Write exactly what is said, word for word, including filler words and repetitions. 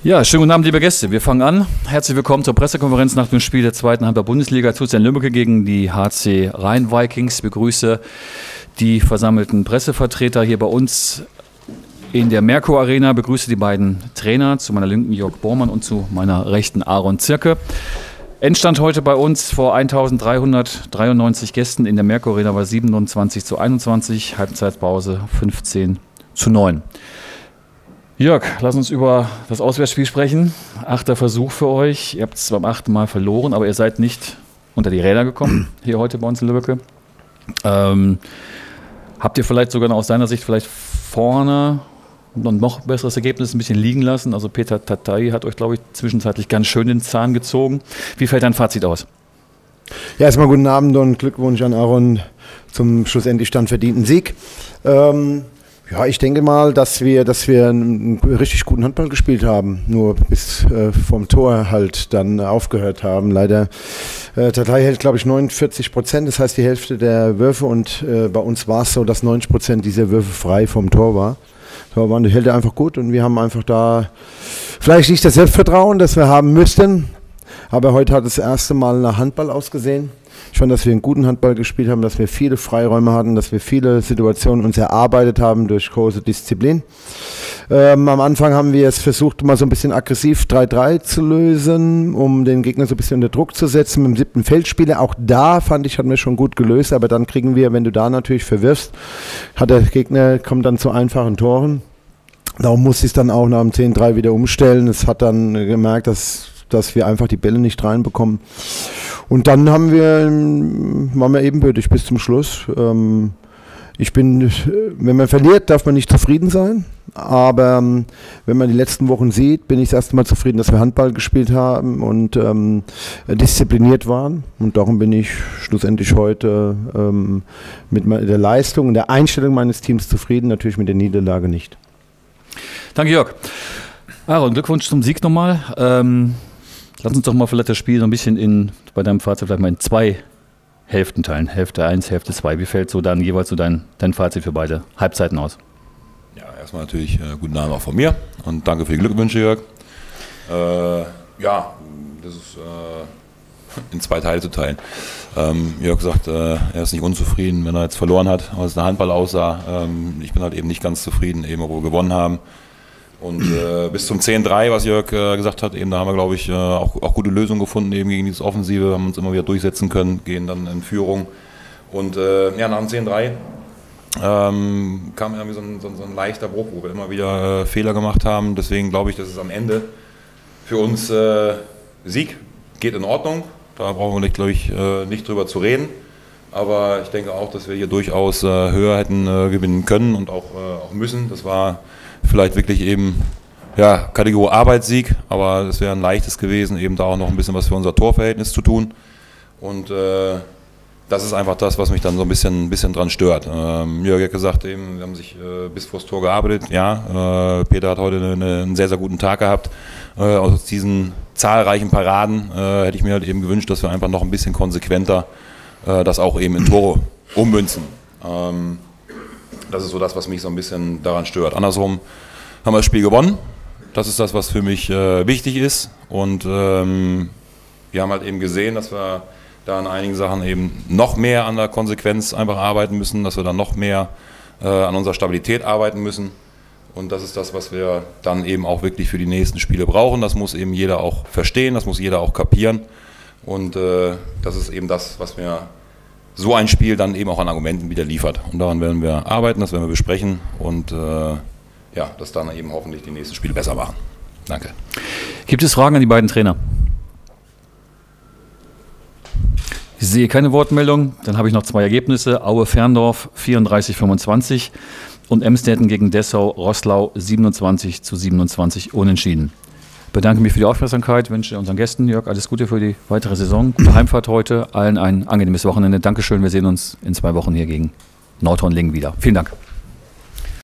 Ja, schönen guten Abend, liebe Gäste. Wir fangen an. Herzlich willkommen zur Pressekonferenz nach dem Spiel der zweiten Handball-Bundesliga Lübbecke gegen die H C Rhein-Vikings. Ich begrüße die versammelten Pressevertreter hier bei uns in der Merkur Arena. Ich begrüße die beiden Trainer, zu meiner linken Jörg Bormann und zu meiner rechten Aaron Zirke. Endstand heute bei uns vor eintausenddreihundertdreiundneunzig Gästen in der Merkur Arena war siebenundzwanzig zu einundzwanzig, Halbzeitpause fünfzehn zu neun. Jörg, lass uns über das Auswärtsspiel sprechen. Achter Versuch für euch. Ihr habt es beim achten Mal verloren, aber ihr seid nicht unter die Räder gekommen, hier heute bei uns in Lübbecke. Ähm, habt ihr vielleicht sogar noch aus deiner Sicht vielleicht vorne ein noch besseres Ergebnis ein bisschen liegen lassen? Also Peter Tatai hat euch, glaube ich, zwischenzeitlich ganz schön den Zahn gezogen. Wie fällt dein Fazit aus? Ja, erstmal guten Abend und Glückwunsch an Aaron zum schlussendlich dann verdienten Sieg. Ähm, Ja, ich denke mal, dass wir, dass wir einen richtig guten Handball gespielt haben, nur bis äh, vom Tor halt dann aufgehört haben. Leider, äh, Tatai hält, glaube ich, neunundvierzig Prozent, das heißt die Hälfte der Würfe, und äh, bei uns war es so, dass neunzig Prozent dieser Würfe frei vom Tor war. Tor waren, hält er einfach gut, und wir haben einfach da vielleicht nicht das Selbstvertrauen, das wir haben müssten, aber heute hat das erste Mal nach Handball ausgesehen. Ich fand, dass wir einen guten Handball gespielt haben, dass wir viele Freiräume hatten, dass wir viele Situationen uns erarbeitet haben durch große Disziplin. Ähm, am Anfang haben wir es versucht, mal so ein bisschen aggressiv drei drei zu lösen, um den Gegner so ein bisschen unter Druck zu setzen mit dem siebten Feldspieler. Auch da, fand ich, hatten wir schon gut gelöst, aber dann kriegen wir, wenn du da natürlich verwirfst, hat der Gegner, kommt dann zu einfachen Toren. Darum musste ich es dann auch nach dem zehn drei wieder umstellen. Es hat dann gemerkt, dass dass wir einfach die Bälle nicht reinbekommen. Und dann haben wir, waren wir ebenbürtig bis zum Schluss. Ähm, ich bin, wenn man verliert, darf man nicht zufrieden sein. Aber ähm, wenn man die letzten Wochen sieht, bin ich das erste Mal zufrieden, dass wir Handball gespielt haben und ähm, diszipliniert waren. Und darum bin ich schlussendlich heute ähm, mit der Leistung und der Einstellung meines Teams zufrieden, natürlich mit der Niederlage nicht. Danke, Jörg. Aaron, Glückwunsch zum Sieg nochmal. Ähm, lass uns doch mal vielleicht das Spiel so ein bisschen in, bei deinem Fazit vielleicht mal in zwei Hälften teilen. Hälfte eins, Hälfte zwei. Wie fällt so dann jeweils so dein, dein Fazit für beide Halbzeiten aus? Ja, erstmal natürlich äh, guten Abend auch von mir und danke für die Glückwünsche, Jörg. Äh, ja, das ist äh, in zwei Teile zu teilen. Ähm, Jörg sagt, äh, er ist nicht unzufrieden, wenn er jetzt verloren hat, als der Handball aussah. Ähm, ich bin halt eben nicht ganz zufrieden, eben obwohl wir gewonnen haben. Und äh, bis zum zehn drei, was Jörg äh, gesagt hat, eben da haben wir, glaube ich, äh, auch, auch gute Lösungen gefunden eben gegen dieses Offensive, haben uns immer wieder durchsetzen können, gehen dann in Führung. Und äh, ja, nach dem zehn drei ähm, kam irgendwie so ein, so, ein, so ein leichter Bruch, wo wir immer wieder äh, Fehler gemacht haben. Deswegen glaube ich, dass es am Ende für uns äh, Sieg geht in Ordnung. Da brauchen wir, nicht, glaube ich, äh, nicht drüber zu reden. Aber ich denke auch, dass wir hier durchaus äh, höher hätten äh, gewinnen können und auch, äh, auch müssen. Das war vielleicht wirklich eben, ja, Kategorie Arbeitssieg, aber es wäre ein leichtes gewesen, eben da auch noch ein bisschen was für unser Torverhältnis zu tun. Und äh, das ist einfach das, was mich dann so ein bisschen, ein bisschen dran stört. Ähm, Jörg hat gesagt, eben, wir haben sich äh, bis vors Tor gearbeitet. Ja, äh, Peter hat heute eine, eine, einen sehr, sehr guten Tag gehabt. Äh, aus diesen zahlreichen Paraden äh, hätte ich mir halt eben gewünscht, dass wir einfach noch ein bisschen konsequenter äh, das auch eben in Tore ummünzen. Ähm, Das ist so das, was mich so ein bisschen daran stört. Andersrum haben wir das Spiel gewonnen. Das ist das, was für mich äh, wichtig ist. Und ähm, wir haben halt eben gesehen, dass wir da an einigen Sachen eben noch mehr an der Konsequenz einfach arbeiten müssen, dass wir dann noch mehr äh, an unserer Stabilität arbeiten müssen. Und das ist das, was wir dann eben auch wirklich für die nächsten Spiele brauchen. Das muss eben jeder auch verstehen, das muss jeder auch kapieren. Und äh, das ist eben das, was wir so ein Spiel dann eben auch an Argumenten wieder liefert. Und daran werden wir arbeiten, das werden wir besprechen und äh, ja, das dann eben hoffentlich die nächsten Spiele besser machen. Danke. Gibt es Fragen an die beiden Trainer? Ich sehe keine Wortmeldung. Dann habe ich noch zwei Ergebnisse. Aue-Ferndorf vierunddreißig fünfundzwanzig und Emsdetten gegen Dessau-Roßlau siebenundzwanzig zu siebenundzwanzig unentschieden. Ich bedanke mich für die Aufmerksamkeit, wünsche unseren Gästen, Jörg, alles Gute für die weitere Saison, gute Heimfahrt heute, allen ein angenehmes Wochenende. Dankeschön, wir sehen uns in zwei Wochen hier gegen Nordhorn-Lingen wieder. Vielen Dank.